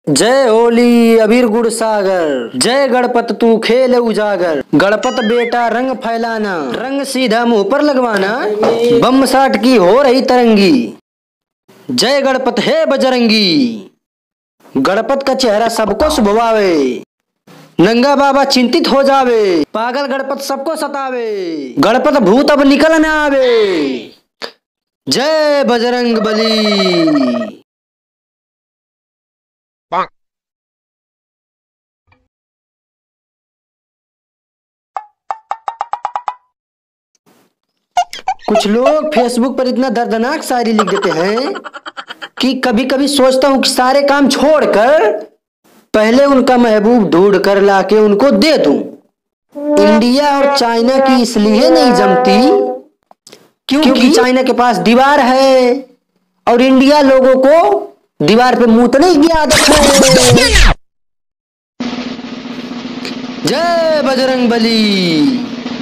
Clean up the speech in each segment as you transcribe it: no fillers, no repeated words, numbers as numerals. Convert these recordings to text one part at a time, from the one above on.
जय होली अबीर गुड़ सागर, जय गणपत तू खेल उजागर। गणपत बेटा रंग फैलाना, रंग सीधा मुंह पर लगवाना, बम साट की हो रही तरंगी। जय गणपत है बजरंगी। गणपत का चेहरा सबको शुभवावे, नंगा बाबा चिंतित हो जावे, पागल गणपत सबको सतावे, गणपत भूत अब निकल न आवे। जय बजरंग बली। कुछ लोग फेसबुक पर इतना दर्दनाक शायरी लिख देते हैं कि कभी कभी सोचता हूं कि सारे काम छोड़कर पहले उनका महबूब ढूंढ कर लाके उनको दे दूं। इंडिया और चाइना की इसलिए नहीं जमती क्योंकि चाइना के पास दीवार है और इंडिया लोगों को दीवार पे मूतने की आदत है। जय बजरंग बली।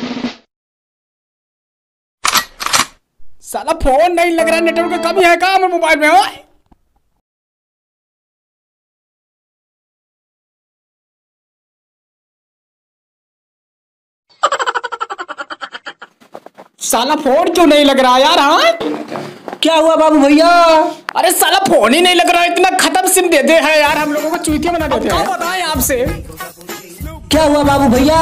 साला फोन नहीं लग रहा, नेटवर्क की कमी है क्या मोबाइल में? हो साला फोन क्यों नहीं लग रहा यार? हाँ क्या हुआ बाबू भैया? अरे साला फोन ही नहीं लग रहा, इतना खत्म सिम देते हैं यार, हम लोगों को चूतिया बना देते हैं। बताएं आपसे क्या हुआ बाबू भैया?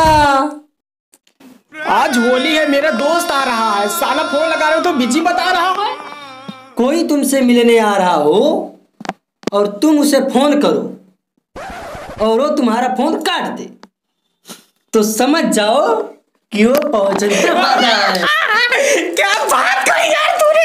आज होली है, मेरा दोस्त आ रहा है, साला फोन लगा रहे हो तो बिजी बता रहा है। कोई तुमसे मिलने आ रहा हो और तुम उसे फोन करो और वो तुम्हारा फोन काट दे तो समझ जाओ कि वो पहुंचने वाला है। क्या बात करी यार तूने?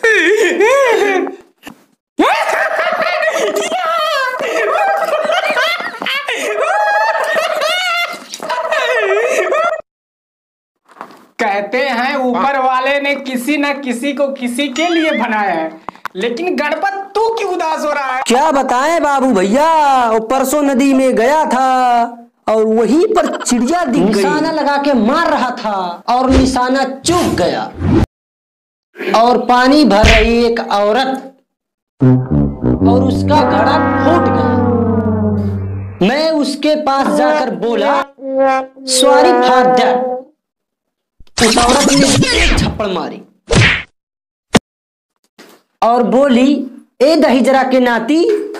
कहते हैं ऊपर वाले ने किसी न किसी को किसी के लिए बनाया है, लेकिन गणपत तू क्यों उदास हो रहा है? क्या बताएं बाबू भैया, वो परसों नदी में गया था और वहीं पर चिड़िया दिख गई। निशाना लगा के मार रहा था और निशाना चूक गया और पानी भर रही एक औरत और उसका घड़ा फूट गया। मैं उसके पास जाकर बोला सॉरी फॉर दैट। उस औरत ने एक थप्पड़ मारी और बोली ए दही जरा के नाती,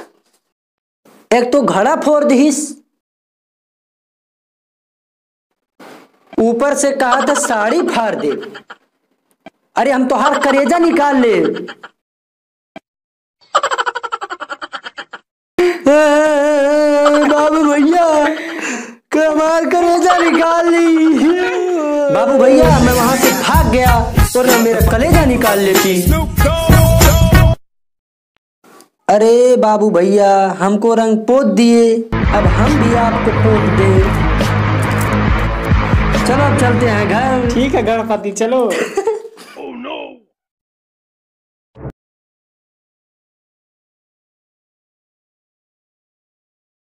एक तो घड़ा फोड़ दीस, ऊपर से कहा था साड़ी फाड़ दे। अरे हम तो हर करेजा निकाल ले। बाबू भैया कमाल करेजा निकाल ली। बाबू भैया मैं वहां से भाग गया और ना मेरा कलेजा निकाल लेती। अरे बाबू भैया हमको रंग पोत दिए, अब हम भी आपको पोत दे। चलो अब चलते हैं घर। ठीक है गणपति चलो।